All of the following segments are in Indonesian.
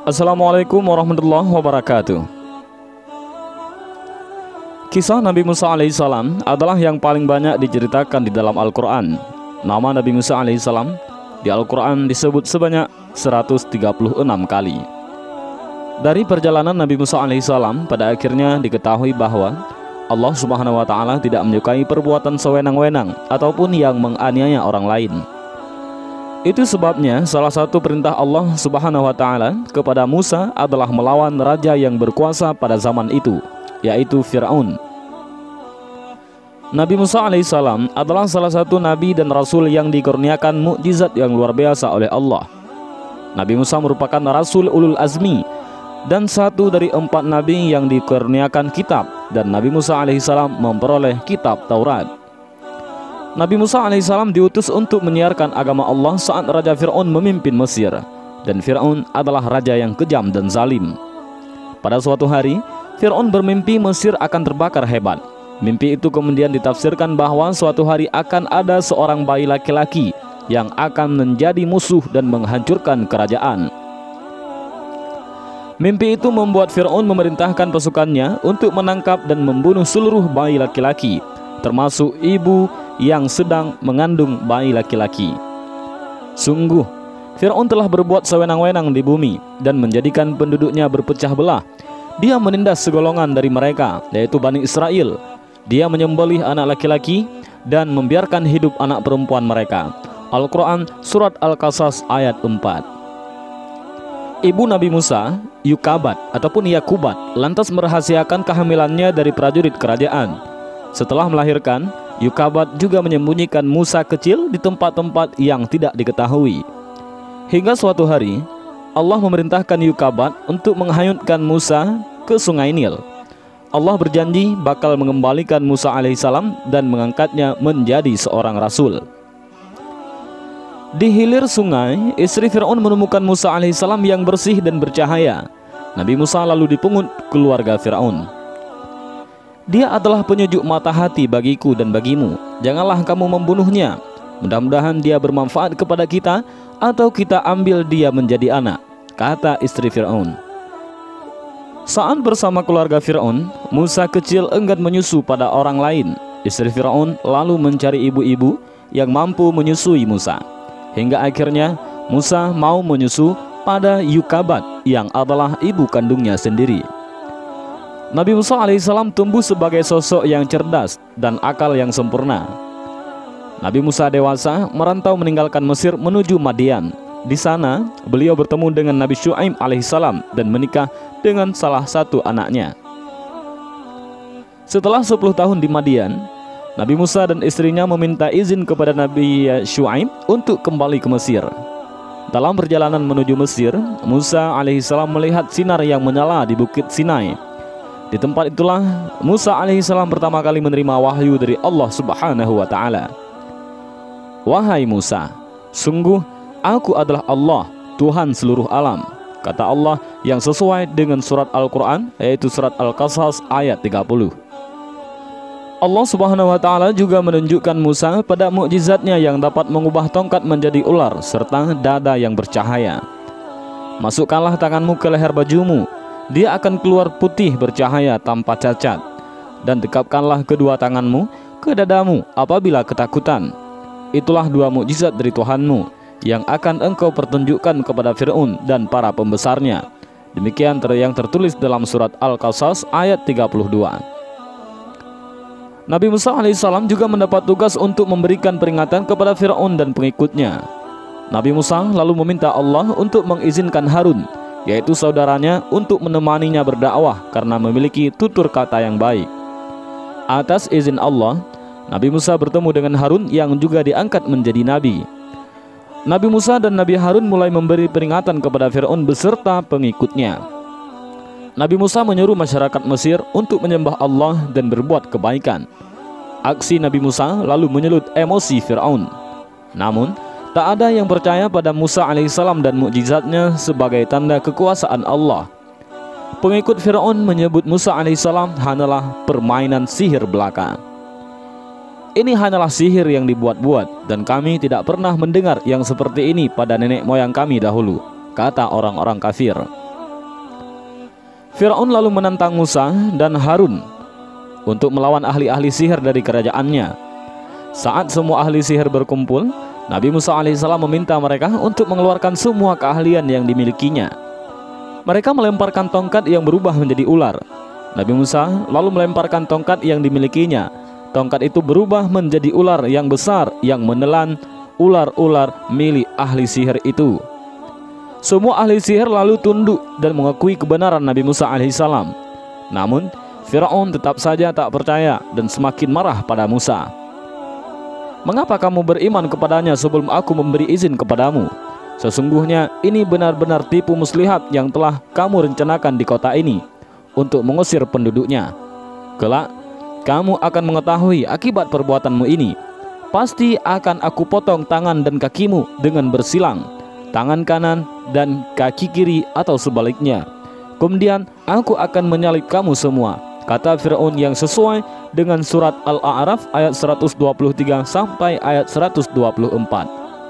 Assalamualaikum warahmatullahi wabarakatuh. Kisah Nabi Musa alaihissalam adalah yang paling banyak diceritakan di dalam Al-Quran. Nama Nabi Musa alaihissalam di Al-Quran disebut sebanyak 136 kali. Dari perjalanan Nabi Musa alaihissalam, pada akhirnya diketahui bahwa Allah subhanahu wa ta'ala tidak menyukai perbuatan sewenang-wenang ataupun yang menganiaya orang lain. Itu sebabnya salah satu perintah Allah subhanahu wa ta'ala kepada Musa adalah melawan raja yang berkuasa pada zaman itu, yaitu Fir'aun. Nabi Musa alaihissalam adalah salah satu nabi dan rasul yang dikurniakan mukjizat yang luar biasa oleh Allah. Nabi Musa merupakan rasul ulul azmi dan satu dari 4 nabi yang dikurniakan kitab, dan Nabi Musa alaihissalam memperoleh kitab Taurat. Nabi Musa alaihissalam diutus untuk menyiarkan agama Allah saat Raja Fir'aun memimpin Mesir, dan Fir'aun adalah raja yang kejam dan zalim. Pada suatu hari, Fir'aun bermimpi Mesir akan terbakar hebat. Mimpi itu kemudian ditafsirkan bahwa suatu hari akan ada seorang bayi laki-laki yang akan menjadi musuh dan menghancurkan kerajaan. Mimpi itu membuat Fir'aun memerintahkan pasukannya untuk menangkap dan membunuh seluruh bayi laki-laki, termasuk ibu yang sedang mengandung bayi laki-laki. Sungguh, Fir'aun telah berbuat sewenang-wenang di bumi dan menjadikan penduduknya berpecah belah. Dia menindas segolongan dari mereka, yaitu Bani Israel. Dia menyembelih anak laki-laki dan membiarkan hidup anak perempuan mereka. Al-Quran Surat Al-Qasas ayat 4. Ibu Nabi Musa, Yukabat ataupun Yakubat, lantas merahasiakan kehamilannya dari prajurit kerajaan. Setelah melahirkan, Yukabat juga menyembunyikan Musa kecil di tempat-tempat yang tidak diketahui. Hingga suatu hari, Allah memerintahkan Yukabat untuk menghanyutkan Musa ke sungai Nil. Allah berjanji bakal mengembalikan Musa alaihissalam dan mengangkatnya menjadi seorang rasul. Di hilir sungai, istri Fir'aun menemukan Musa alaihissalam yang bersih dan bercahaya. Nabi Musa lalu dipungut keluarga Fir'aun. Dia adalah penyejuk mata hati bagiku dan bagimu. Janganlah kamu membunuhnya. Mudah-mudahan dia bermanfaat kepada kita, atau kita ambil dia menjadi anak, kata istri Fir'aun. Saat bersama keluarga Fir'aun, Musa kecil enggan menyusu pada orang lain. Istri Fir'aun lalu mencari ibu-ibu yang mampu menyusui Musa. Hingga akhirnya Musa mau menyusu pada Yukabat yang adalah ibu kandungnya sendiri. Nabi Musa alaihissalam tumbuh sebagai sosok yang cerdas dan akal yang sempurna. Nabi Musa dewasa merantau meninggalkan Mesir menuju Madian. Di sana beliau bertemu dengan Nabi Syu'aib alaihissalam dan menikah dengan salah satu anaknya. Setelah 10 tahun di Madian, Nabi Musa dan istrinya meminta izin kepada Nabi Syu'aib untuk kembali ke Mesir. Dalam perjalanan menuju Mesir, Musa alaihissalam melihat sinar yang menyala di Bukit Sinai. Di tempat itulah Musa alaihissalam pertama kali menerima wahyu dari Allah subhanahu wa ta'ala. Wahai Musa, sungguh aku adalah Allah, Tuhan seluruh alam, kata Allah yang sesuai dengan surat Al-Quran, yaitu surat Al-Qasas ayat 30. Allah subhanahu wa ta'ala juga menunjukkan Musa pada mukjizatnya yang dapat mengubah tongkat menjadi ular serta dada yang bercahaya. Masukkanlah tanganmu ke leher bajumu, dia akan keluar putih bercahaya tanpa cacat. Dan dekapkanlah kedua tanganmu ke dadamu apabila ketakutan. Itulah 2 mukjizat dari Tuhanmu yang akan engkau pertunjukkan kepada Fir'aun dan para pembesarnya. Demikian yang tertulis dalam surat Al-Qasas ayat 32. Nabi Musa alaihissalam juga mendapat tugas untuk memberikan peringatan kepada Fir'aun dan pengikutnya. Nabi Musa lalu meminta Allah untuk mengizinkan Harun, yaitu saudaranya, untuk menemaninya berdakwah karena memiliki tutur kata yang baik. Atas izin Allah, Nabi Musa bertemu dengan Harun yang juga diangkat menjadi nabi. Nabi Musa dan Nabi Harun mulai memberi peringatan kepada Fir'aun beserta pengikutnya. Nabi Musa menyuruh masyarakat Mesir untuk menyembah Allah dan berbuat kebaikan. Aksi Nabi Musa lalu menyulut emosi Fir'aun. Namun, tak ada yang percaya pada Musa alaihissalam dan mukjizatnya sebagai tanda kekuasaan Allah. Pengikut Fir'aun menyebut Musa alaihissalam hanyalah permainan sihir belaka. Ini hanyalah sihir yang dibuat-buat, dan kami tidak pernah mendengar yang seperti ini pada nenek moyang kami dahulu, kata orang-orang kafir. Firaun lalu menantang Musa dan Harun untuk melawan ahli-ahli sihir dari kerajaannya. Saat semua ahli sihir berkumpul, Nabi Musa alaihissalam meminta mereka untuk mengeluarkan semua keahlian yang dimilikinya. Mereka melemparkan tongkat yang berubah menjadi ular. Nabi Musa lalu melemparkan tongkat yang dimilikinya. Tongkat itu berubah menjadi ular yang besar yang menelan ular-ular milik ahli sihir itu. Semua ahli sihir lalu tunduk dan mengakui kebenaran Nabi Musa alaihissalam. Namun Firaun tetap saja tak percaya dan semakin marah pada Musa. "Mengapa kamu beriman kepadanya sebelum aku memberi izin kepadamu? Sesungguhnya ini benar-benar tipu muslihat yang telah kamu rencanakan di kota ini untuk mengusir penduduknya. Kelak kamu akan mengetahui akibat perbuatanmu ini. Pasti akan aku potong tangan dan kakimu dengan bersilang, tangan kanan dan kaki kiri atau sebaliknya. Kemudian aku akan menyalib kamu semua," kata Firaun yang sesuai dengan surat Al-A'raf ayat 123 sampai ayat 124.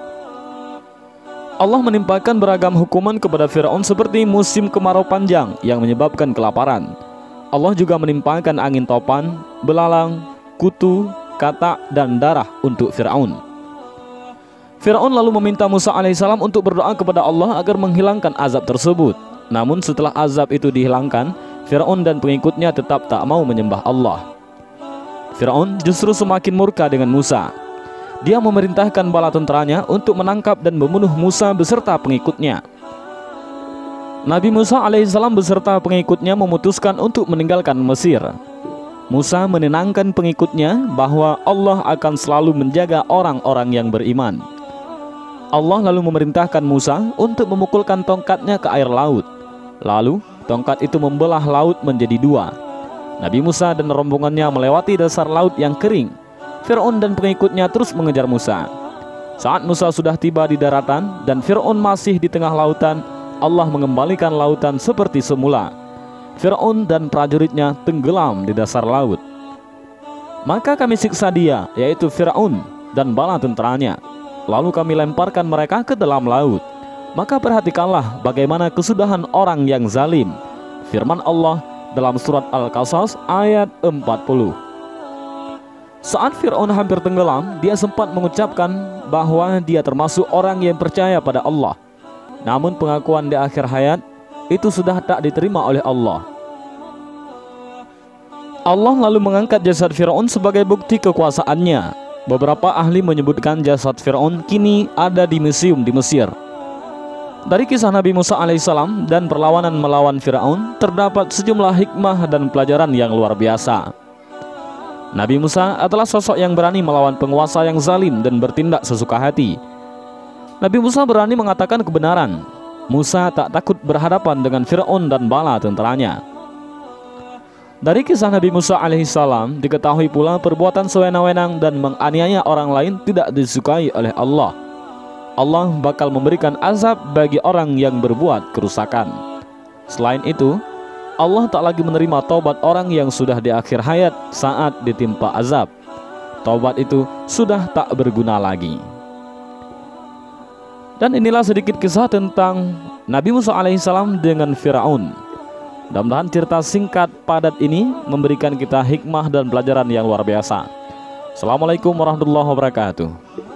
Allah menimpakan beragam hukuman kepada Firaun seperti musim kemarau panjang yang menyebabkan kelaparan. Allah juga menimpakan angin topan, belalang, kutu, katak, dan darah untuk Firaun. Firaun lalu meminta Musa alaihissalam untuk berdoa kepada Allah agar menghilangkan azab tersebut. Namun setelah azab itu dihilangkan, Firaun dan pengikutnya tetap tak mau menyembah Allah. Firaun justru semakin murka dengan Musa. Dia memerintahkan bala tentaranya untuk menangkap dan membunuh Musa beserta pengikutnya. Nabi Musa alaihissalam beserta pengikutnya memutuskan untuk meninggalkan Mesir. Musa menenangkan pengikutnya bahwa Allah akan selalu menjaga orang-orang yang beriman. Allah lalu memerintahkan Musa untuk memukulkan tongkatnya ke air laut. Lalu tongkat itu membelah laut menjadi dua. Nabi Musa dan rombongannya melewati dasar laut yang kering. Firaun dan pengikutnya terus mengejar Musa. Saat Musa sudah tiba di daratan dan Firaun masih di tengah lautan, Allah mengembalikan lautan seperti semula. Firaun dan prajuritnya tenggelam di dasar laut. Maka kami siksa dia, yaitu Firaun dan bala tentaranya. Lalu kami lemparkan mereka ke dalam laut. Maka perhatikanlah bagaimana kesudahan orang yang zalim. Firman Allah dalam surat Al-Qasas ayat 40. Saat Firaun hampir tenggelam, dia sempat mengucapkan bahwa dia termasuk orang yang percaya pada Allah. Namun pengakuan di akhir hayat itu sudah tak diterima oleh Allah. Allah lalu mengangkat jasad Firaun sebagai bukti kekuasaannya. Beberapa ahli menyebutkan jasad Firaun kini ada di museum di Mesir. Dari kisah Nabi Musa alaihissalam dan perlawanan melawan Firaun terdapat sejumlah hikmah dan pelajaran yang luar biasa. Nabi Musa adalah sosok yang berani melawan penguasa yang zalim dan bertindak sesuka hati. Nabi Musa berani mengatakan kebenaran. Musa tak takut berhadapan dengan Firaun dan bala tentaranya. Dari kisah Nabi Musa alaihissalam diketahui pula perbuatan sewenang-wenang dan menganiaya orang lain tidak disukai oleh Allah. Allah bakal memberikan azab bagi orang yang berbuat kerusakan. Selain itu, Allah tak lagi menerima taubat orang yang sudah di akhir hayat saat ditimpa azab. Taubat itu sudah tak berguna lagi. Dan inilah sedikit kisah tentang Nabi Musa alaihissalam dengan Firaun. Mudah-mudahan cerita singkat padat ini memberikan kita hikmah dan pelajaran yang luar biasa. Assalamualaikum warahmatullahi wabarakatuh.